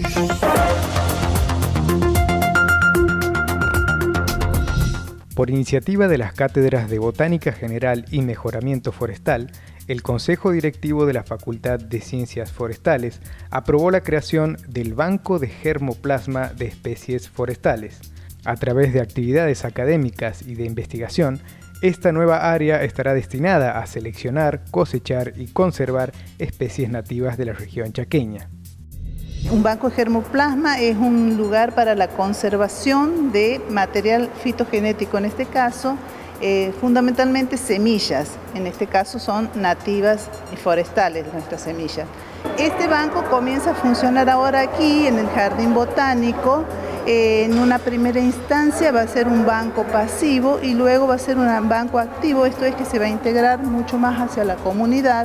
Por iniciativa de las cátedras de Botánica General y Mejoramiento Forestal, el Consejo Directivo de la Facultad de Ciencias Forestales aprobó la creación del Banco de Germoplasma de Especies Forestales. A través de actividades académicas y de investigación, esta nueva área estará destinada a seleccionar, cosechar y conservar especies nativas de la región chaqueña. Un banco de germoplasma es un lugar para la conservación de material fitogenético, en este caso, fundamentalmente semillas, en este caso son nativas y forestales nuestras semillas. Este banco comienza a funcionar ahora aquí en el Jardín Botánico. En una primera instancia va a ser un banco pasivo y luego va a ser un banco activo, esto es que se va a integrar mucho más hacia la comunidad,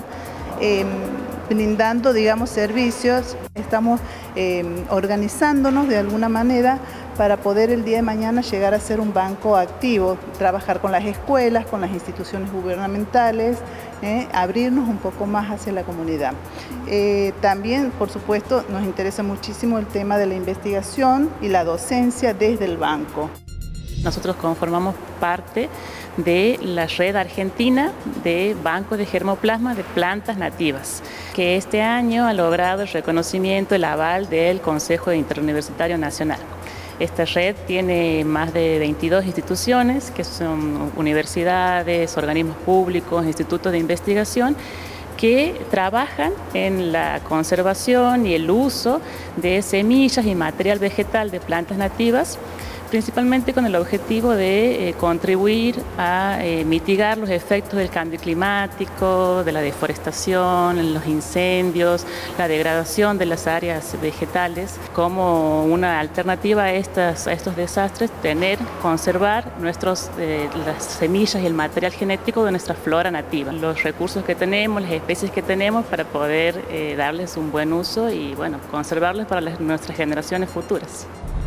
brindando, digamos, servicios. Estamos organizándonos de alguna manera para poder el día de mañana llegar a ser un banco activo, trabajar con las escuelas, con las instituciones gubernamentales, abrirnos un poco más hacia la comunidad. También, por supuesto, nos interesa muchísimo el tema de la investigación y la docencia desde el banco. Nosotros conformamos parte de la red argentina de bancos de germoplasma de plantas nativas, que este año ha logrado el reconocimiento, el aval del Consejo Interuniversitario Nacional. Esta red tiene más de 22 instituciones, que son universidades, organismos públicos, institutos de investigación, que trabajan en la conservación y el uso de semillas y material vegetal de plantas nativas, principalmente con el objetivo de contribuir a mitigar los efectos del cambio climático, de la deforestación, los incendios, la degradación de las áreas vegetales. Como una alternativa a estos desastres, conservar las semillas y el material genético de nuestra flora nativa, los recursos que tenemos, las especies que tenemos para poder darles un buen uso y conservarlos para nuestras generaciones futuras.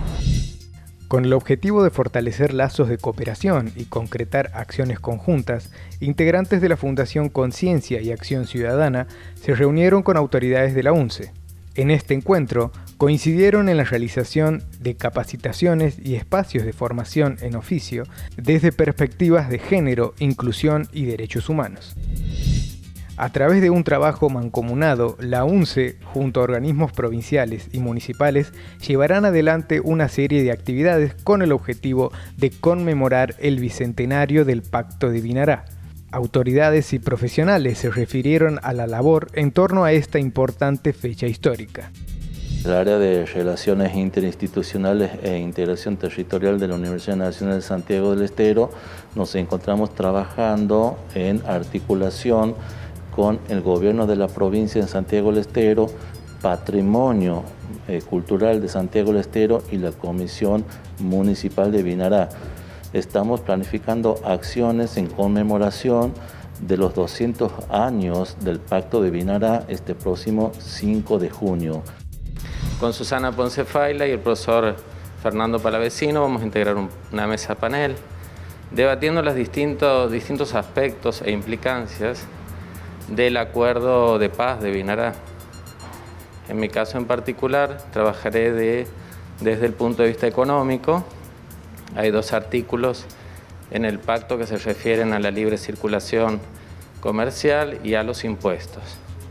Con el objetivo de fortalecer lazos de cooperación y concretar acciones conjuntas, integrantes de la Fundación Conciencia y Acción Ciudadana se reunieron con autoridades de la UNCE. En este encuentro, coincidieron en la realización de capacitaciones y espacios de formación en oficio desde perspectivas de género, inclusión y derechos humanos. A través de un trabajo mancomunado, la UNCE, junto a organismos provinciales y municipales, llevarán adelante una serie de actividades con el objetivo de conmemorar el bicentenario del Pacto de Vinará. Autoridades y profesionales se refirieron a la labor en torno a esta importante fecha histórica. El área de Relaciones Interinstitucionales e Integración Territorial de la Universidad Nacional de Santiago del Estero nos encontramos trabajando en articulación con el gobierno de la provincia de Santiago del Estero, Patrimonio Cultural de Santiago del Estero y la Comisión Municipal de Vinará. Estamos planificando acciones en conmemoración de los 200 años del Pacto de Vinará este próximo 5 de junio. Con Susana Ponce Faila y el profesor Fernando Palavecino vamos a integrar una mesa panel debatiendo los distintos aspectos e implicancias del acuerdo de paz de Vinará. En mi caso en particular, trabajaré desde el punto de vista económico. Hay 2 artículos en el pacto que se refieren a la libre circulación comercial y a los impuestos.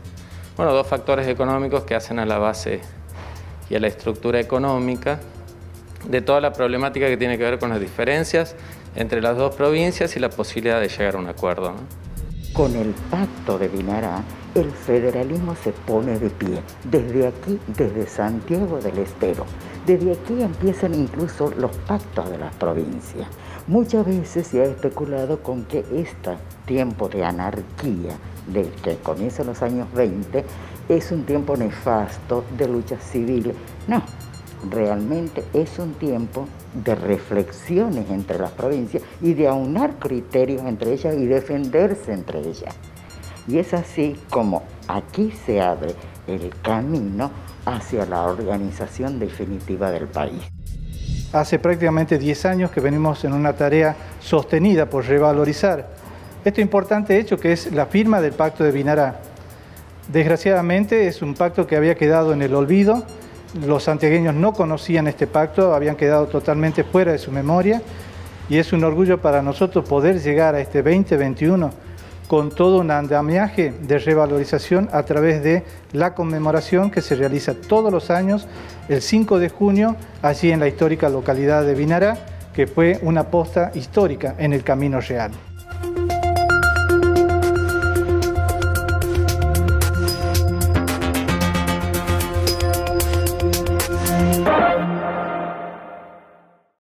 2 factores económicos que hacen a la base y a la estructura económica de toda la problemática que tiene que ver con las diferencias entre las 2 provincias y la posibilidad de llegar a un acuerdo, ¿no? Con el Pacto de Vinará, el federalismo se pone de pie. Desde aquí, desde Santiago del Estero. Desde aquí empiezan incluso los pactos de las provincias. Muchas veces se ha especulado con que este tiempo de anarquía, del que comienza en los años 20, es un tiempo nefasto de lucha civil. No, realmente es un tiempo de reflexiones entre las provincias y de aunar criterios entre ellas y defenderse entre ellas. Y es así como aquí se abre el camino hacia la organización definitiva del país. Hace prácticamente 10 años que venimos en una tarea sostenida por revalorizar este importante hecho que es la firma del Pacto de Vinará. Desgraciadamente es un pacto que había quedado en el olvido los santiagueños no conocían este pacto, habían quedado totalmente fuera de su memoria, y es un orgullo para nosotros poder llegar a este 2021 con todo un andamiaje de revalorización a través de la conmemoración que se realiza todos los años el 5 de junio, allí en la histórica localidad de Vinará, que fue una posta histórica en el Camino Real.